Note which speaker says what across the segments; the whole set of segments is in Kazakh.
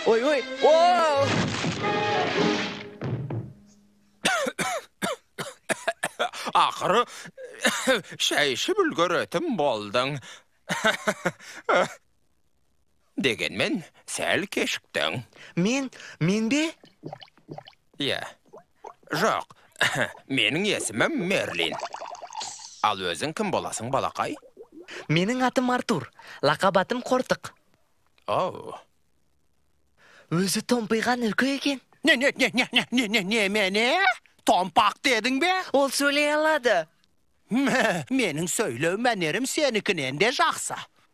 Speaker 1: Ой, оу!
Speaker 2: Ақыры шай ішіп үлгеретін болдың. Дегенмен, сәл кешіктің.
Speaker 1: Мен бе?
Speaker 2: Иә. Жоқ, менің есімім Мерлин. Ал өзің кім боласың, балақай?
Speaker 1: Менің атым Артур, лақап атым Қортық.
Speaker 2: Оу.
Speaker 1: Өзі томпиған үлкі екен.
Speaker 3: Немене? Томпақ дедің бе?
Speaker 1: Ол сөйлей алады.
Speaker 3: Менің сөйлеу мәнерім сенікінен де жақсы.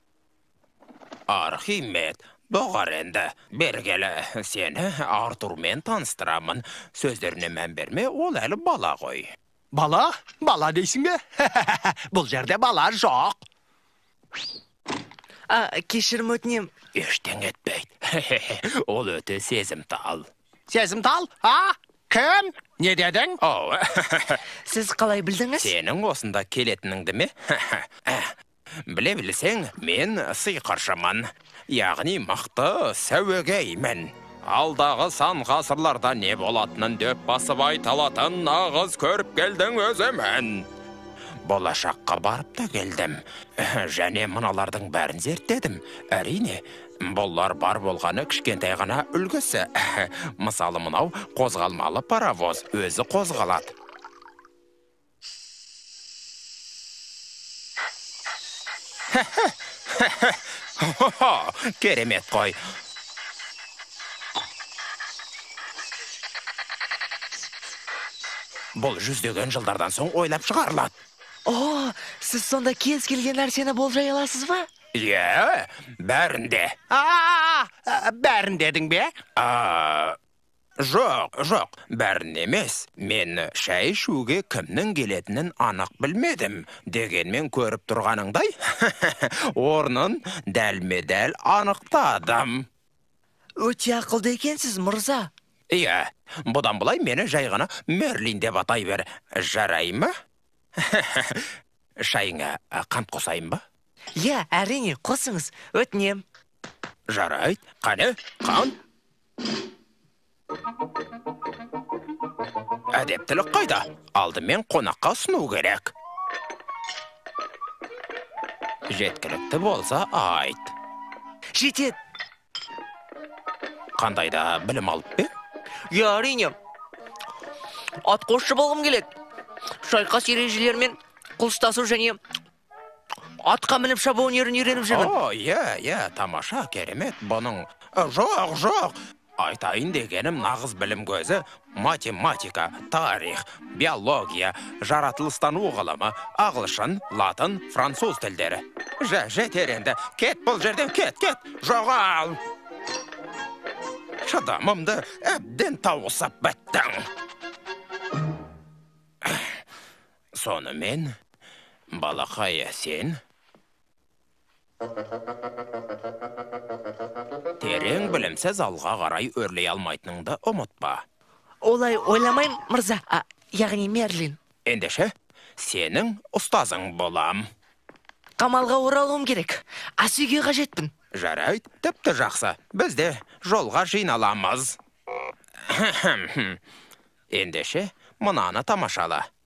Speaker 2: Архимед, бұғар енді. Бергелі, сені Артурмен таныстырамын. Сөздеріне мән берме, ол әлі бала ғой.
Speaker 3: Бала? Бала дейсің бе? Бұл жерде бала жоқ.
Speaker 1: Кешірім өтінем.
Speaker 2: Ештен етпейді. Ол өте сезімтал.
Speaker 3: Сезімтал? Кім? Не дедің?
Speaker 1: Сіз қалай білдіңіз?
Speaker 2: Сенің осында келетініңді ме? Біле білсең, мен сыйқыршымын. Яғни мықты сәуегеймін. Алдағы сан ғасырларда не болатынын дөп басып айталатын нағыз көріп келдің өзімен. Болашаққа барып та келдім. Және мыналардың бәрін зерттедім. Әрине, бұлар бар болғаны кішкентай ғана үлгісі. Мысалы мынау қозғалмалы паровоз өзі қозғалады. Керемет қой. Бұл жүздеген жылдардан соң ойлап шығарылады.
Speaker 1: Сіз сонда кез келген нәрсені болжай аласыз ба?
Speaker 2: Иә, бәрінде.
Speaker 3: Бәрін дедің бе?
Speaker 2: Жоқ, бәрін емес. Мен шай ішуге кімнің келетінін анық білмедім. Дегенмен көріп тұрғаныңдай, орнын дәлме-дәл анықтадым.
Speaker 1: Өте ақылды екенсіз, мырза.
Speaker 2: Иә, бұдан бұлай мені жай ғана Мерлин деп атай бер. Жарай ма? Шайыңа қант қосайын ба?
Speaker 1: Иә, әрине, қосыңыз, өтінем.
Speaker 2: Жарайды, қане, қант. Әдептілік қайда? Алдымен қонаққа ұсыну керек. Жеткілікті болса айт.
Speaker 1: Жетет.
Speaker 2: Қандайда білім алып бе?
Speaker 1: Иә, әрине. Атқосшы болғым келеді. Шайқас ережелерімен қылыштасу және атқа мініп шабу өнерін үйреніп жүрмін.
Speaker 2: Иә, тамаша, керемет бұның. Жоқ. Айтайын дегенім нағыз білім көзі математика, тарих, биология, жаратылыстану ғылымы, ағылшын, латын, француз тілдері. Жетер енді. Кет бұл жерден, кет. Жоғал. Шыдамымды әбден тауысып біттің. Сонымен, балақай сен терең білімсіз алға қарай өрлей алмайтыныңды ұмытпа.
Speaker 1: Олай ойламайым, мырза. Яғни Мерлин.
Speaker 2: Ендеше, сенің ұстазың болам.
Speaker 1: Қамалға оралуым керек. Ас үйге қажетпін.
Speaker 2: Жарайды, тіпті жақсы. Біз де жолға жиналамыз. Ендеше, мынаны тамашала.